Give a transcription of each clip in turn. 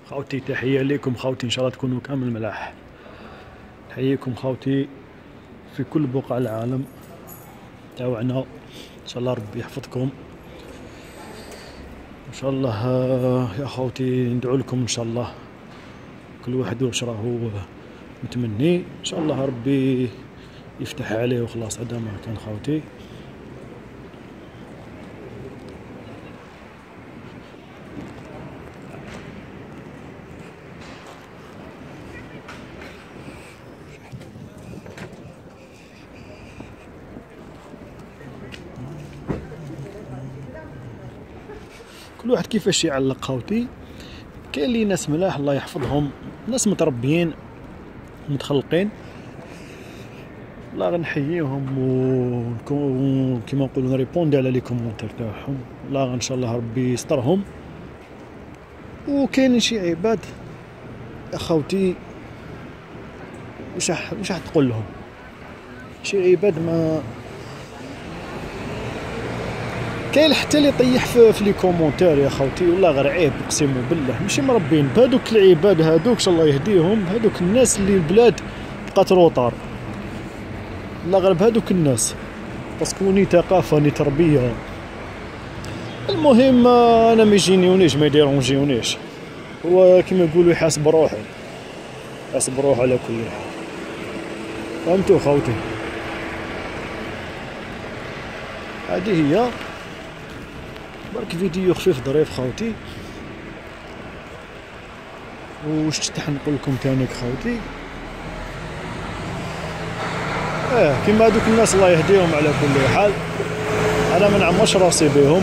خوتي تحية ليكم خوتي، ان شاء الله تكونوا كامل ملاح. نحييكم خوتي في كل بقاع العالم تاوعنا، ان شاء الله ربي يحفظكم ان شاء الله. يا خوتي ندعو لكم ان شاء الله، كل واحد واش راهو متمني ان شاء الله ربي يفتح عليه وخلاص. هذا ما كان خوتي. كل واحد كيفاش يعلق خوتي. كاين لي ناس ملاح الله يحفظهم، ناس متربيين متخلقين، الله غنحييهم وكيما نقولوا نريبوندي على لي كومونتير تاعهم. الله ان شاء الله ربي يسترهم. وكاين شي عباد اخوتي واش راح تقول لهم؟ شي عباد ما كاين حتى اللي يطيح في لي كومونتير يا خوتي، والله غير عيب اقسم بالله. ماشي مربين بهذوك العباد هذوك، ان شاء الله يهديهم، هذوك الناس اللي البلاد بقات روطار، الله غير بهذوك الناس باسكو ني ثقافه ني تربيه. المهم انا ما يجينيونيش ما يديرونجيونيش، هو كيما يقولوا يحاسب روحه، يحاسب روحه على كل حال. فهمتوا خوتي؟ هذه هي برك فيديو خفيف ظريف خوتي. واش تحت نقول لكم تانيك خوتي؟ كيما هذوك الناس الله يهديهم على كل حال. انا ما نعمرش راسي بهم.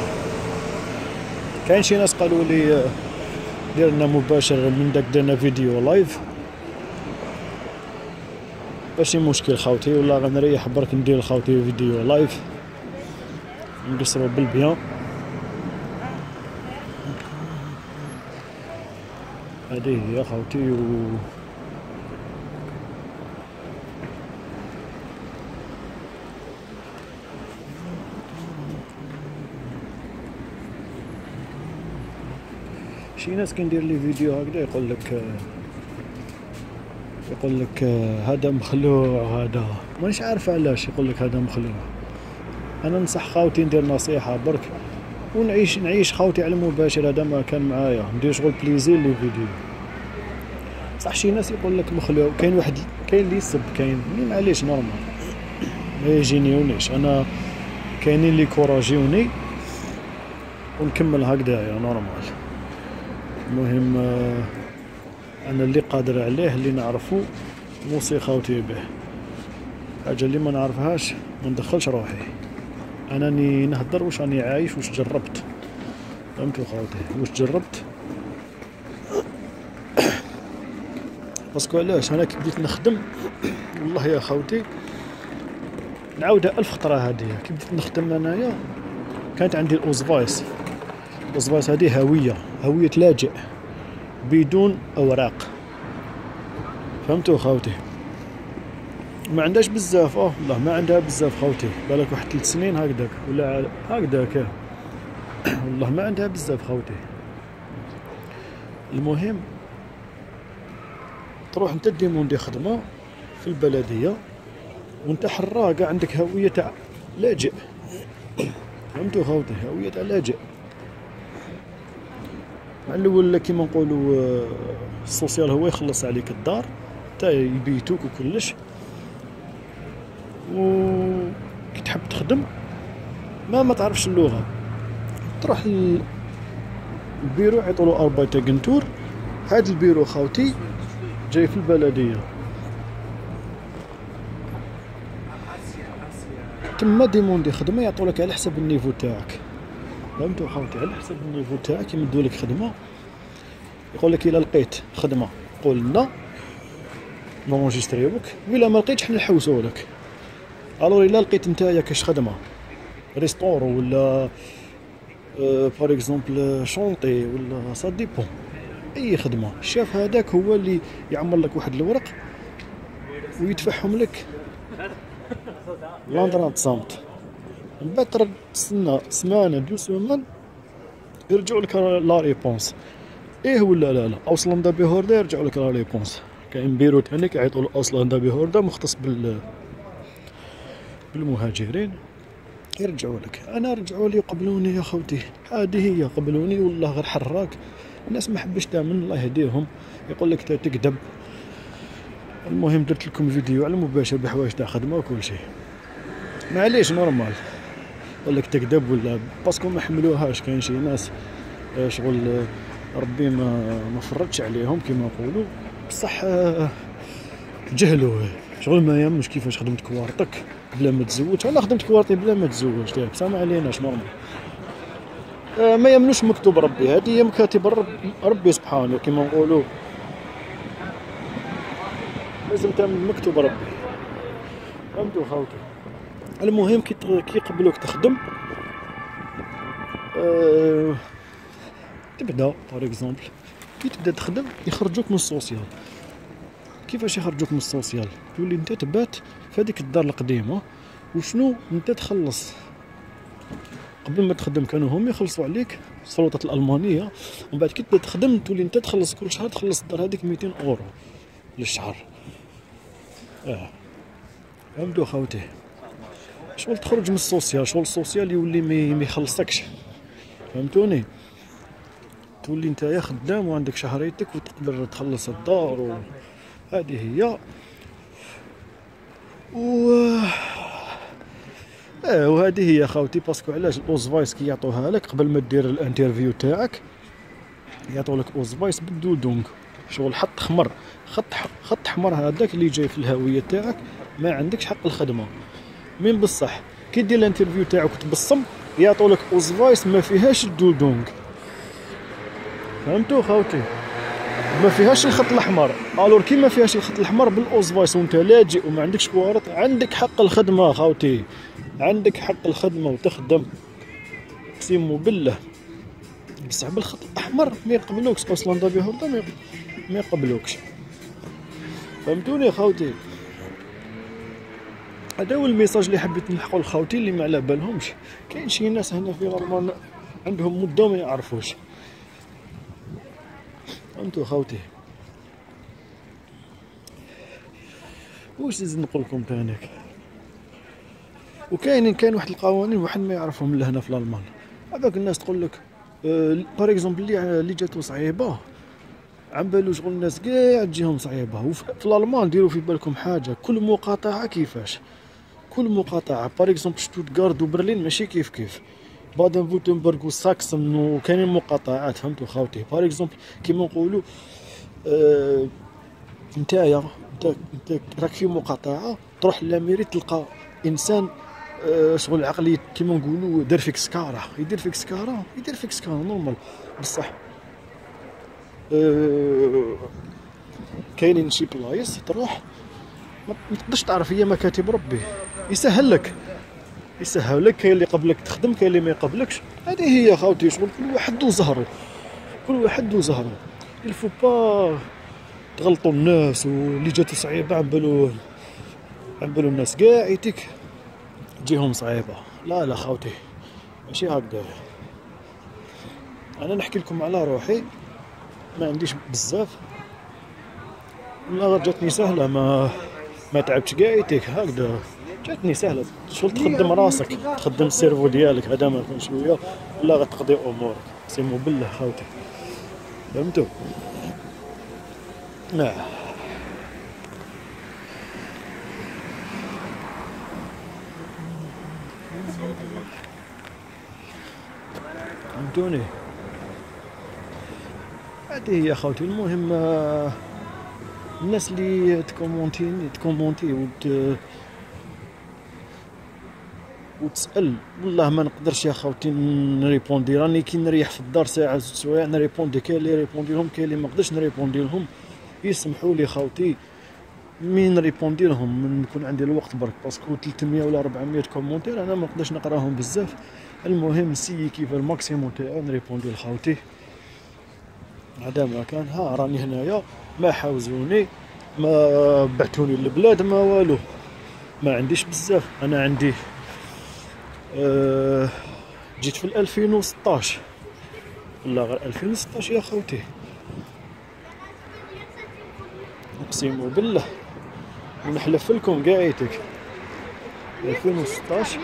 كاين شي ناس قالوا لي دير لنا مباشر من داك درنا فيديو لايف، ماشي مشكل خوتي، والله غنريح برك ندير خوتي فيديو لايف نقصروا بالبيان. هذه هي خوتي. شي ناس كندير لي فيديو هكذا يقول لك هذا مخلوع، هذا مانيش عارف علاش يقول لك هذا مخلوع. انا ننصح خوتي ندير نصيحه برك ونعيش خوتي على المباشر. هذا ما كان معايا ندير شغل بليزير لي فيديو. صح شي ناس يقول لك مخلوع، كاين اللي يسب، كاين معليش نورمال ما يجينيونيش انا، كاينين اللي كوراجيوني ونكمل هكذا يا نورمال. المهم انا اللي قادر عليه اللي نعرفه نوصي خوتي به، حاجه اللي ما نعرفهاش ما ندخلش روحي. انا نهضر واش راني عايش، واش جربت. فهمتوا خوتي؟ واش جربت. باسكو علاش انا كي بديت نخدم والله يا خوتي نعاودها 1000 خطره. هذه كي بديت نخدم انايا كانت عندي الاوزفايس هذه هويه لاجئ بدون اوراق. فهمتوا خوتي؟ ما عندهاش بزاف، والله ما عندها بزاف خوتي، بالك واحد 3 سنين هكذاك ولا هكذاك، والله ما عندها بزاف خوتي. المهم تروح انت ديموندي خدمه في البلديه وانت حرا كاع عندك هويه تاع لاجئ. فهمتوا خوتي؟ هويه تاع لاجئ. مع الاول كيما نقولوا السوسيال هو يخلص عليك الدار حتى يبيتوك وكلش، وكي تحب تخدم ما تعرفش اللغه تروح البيرو يعطولو اربايتاغنتور. هاد البيرو خوتي جاي في البلديه، تما ديموندي خدمه يعطولك على حسب النيفو تاعك. فهمتوا خوتي؟ على حسب النيفو تاعك يمدوا لك خدمه. يقول لك الا لقيت خدمه قول لنا نونجستريوك، وإلا ما لقيتش حنا نحوسوا لك. الو الا لقيت نتايا كاش خدمه ريستورو ولا بار اكزومبل شونطي ولا سا ديبون، اي خدمه الشاف هذاك هو اللي يعمر لك واحد الورق ويدفعهم لك لاندرات صامت. من بعد ترد تستنى سمانه 2 سيمان يرجعوا لك لا ريبونس. ايه ولا لا اوسلندا بيهوردا يرجعوا لك لا ريبونس. كاين بيرو ثاني كيعيطوا له اوسلندا بيهوردا مختص بالمهاجرين، يرجعوا لك. انا رجعوا لي يقبلوني يا خوتي، هذه هي قبلوني والله غير حراك. الناس ما حبش دائما الله يهديهم يقول لك تكذب. المهم درت لكم فيديو على المباشر بحوايج تاع خدمه وكل شيء، معليش نورمال يقول لك تكذب ولا باسكو ما حملوهاش. كاين شي ناس شغل ربي ما فرضش عليهم كما نقولوا، بصح جهلوا شغل ما يهمش كيفاش خدمت كوارتك بلا ما تزوج. انا خدمت كوارتي بلا ما تزوج تاع بصح ما عليناش نورمال. ما يمنوش مكتوب ربي، هذه هي مكاتب ربي سبحانه كما نقولوا، لازم تامن مكتوب ربي. فهمتوا خاوتي؟ المهم كي يقبلوك تخدم تبدا بار اكزومبل كي تبدا تخدم يخرجوك من السوسيال. كيفاش يخرجوك من السوسيال؟ تولي انت تبات في هذيك الدار القديمه، وشنو انت تخلص قبل ما تخدم كانوا هم يخلصوا عليك السلطات الالمانيه، ومن بعد كي تبدا تخدم تولي انت تخلص كل شهر، تخلص الدار هذيك 200 اورو للشهر. فهمتوا خوتي؟ شغل تخرج من السوسيال، شغل السوسيال يولي ما يخلصكش. فهمتوني؟ تولي انت يا خدام وعندك شهريتك وتقدر تخلص الدار هذه هي. وهذه هي خاوتي. باسكو علاش الاوزفايس كي يعطوها لك قبل ما دير الانترفيو تاعك يعطوا لك اوزفايس بالدودونغ، شغل خط حمر هذاك اللي جاي في الهويه تاعك، ما عندكش حق الخدمه. من بصح كي دير الانترفيو تاعك تبصم يعطوا لك اوزفايس ما فيهاش الدودونغ. فهمتوا خاوتي؟ ما فيهاش الخط الاحمر. الور كي ما فيهاش الخط الاحمر بالاوزفايس وانت لاجئ وما عندكش كوارت، عندك حق الخدمه خاوتي، عندك حق الخدمه وتخدم اقسم بالله. بصح بالخط الاحمر ما يقبلوكش، اوسلندا بيهوردا ما يقبلوكش. فهمتوني خاوتي؟ هذا هو الميساج اللي حبيت نلحقو لخاوتي اللي ما على بالهمش. كاين شي ناس هنا في المان عندهم مده ما يعرفوش. فهمتوا خاوتي؟ واش نزيد نقول لكم تانيك؟ كاين واحد القوانين واحد ما يعرفهم الا هنا في الالمان. هذاك الناس تقول لك بار اكزومبل اللي جاتو صعيبه عم بالو شغل الناس كاع تجيهم صعيبه. وفي الالمان ديروا في بالكم حاجه، كل مقاطعه كيفاش، كل مقاطعه بار اكزومبل شتوتغارت وبرلين ماشي كيف بادن فورتنبرغ وساكسن وكاينين مقاطعات. فهمتوا خاوتي؟ بار اكزومبل كيما نقولوا نتايا انت راك في مقاطعه تروح لاميري تلقى انسان شغل عقلي كيما نقولوا دار فيك سكاره، يدير فيك سكاره نورمال. بصح كاينين شي بلايص تروح ما تقدرش تعرف، هي مكاتب ربي يسهل لك. كاين اللي قبلك تخدم، كاين اللي ما يقبلكش. هذه هي خاوتي، شغل كل واحد وزهره. الفو با تغلطوا الناس، واللي جاتو صعيبه عم بالو الناس كاع يتيك تجيهم صعيبه. لا خاوتي ماشي هكذا. انا نحكي لكم على روحي، ما عنديش بزاف، لا جاتني سهله، ما تعبتش كاع يتيك هكذا، جاتني سهله. شغل تخدم راسك، تخدم السيرفو ديالك، هذا ما كان شويه ولا غتقضي امورك. سيمو بالله خاوتي. فهمتوا؟ فهمتوني؟ هذه هي خوتي. المهم الناس اللي تكومونتي وتسال، والله ما نقدرش يا خوتي نريبوندي. راني كي نريح في الدار ساعه زوج سوايع نريبوندي. كاين اللي ريبوندي لهم، كاين اللي ما نقدرش نريبوندي لهم. يسمحوا لي خوتي مين نريبوندي لهم من يكون عندي الوقت برك، باسكو 300 ولا 400 كومونتير انا ما نقدرش نقراهم بزاف. المهم نسيي كيف الماكسيموم تاعي نريبوندي لخاوتي. هذا ما كان. ها راني هنايا، ما حاوزوني، ما بعتوني للبلاد، ما والو، ما عنديش بزاف. انا عندي جيت في 2016 ولا غير 2016 يا خوتي. اقسم بالله ونحلف لكم قاعيتك 2016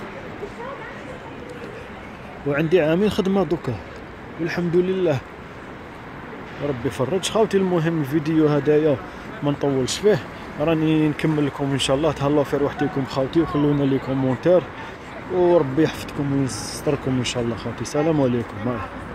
وعندي عامين خدمه دوكا والحمد لله ربي فرج خاوتي. المهم الفيديو هدايا ما نطولش فيه، راني نكمل لكم ان شاء الله. تهلاو في روحتكم خاوتي وخلونا لي كومونتير وربي يحفظكم ويستركم ان شاء الله خاوتي. السلام عليكم.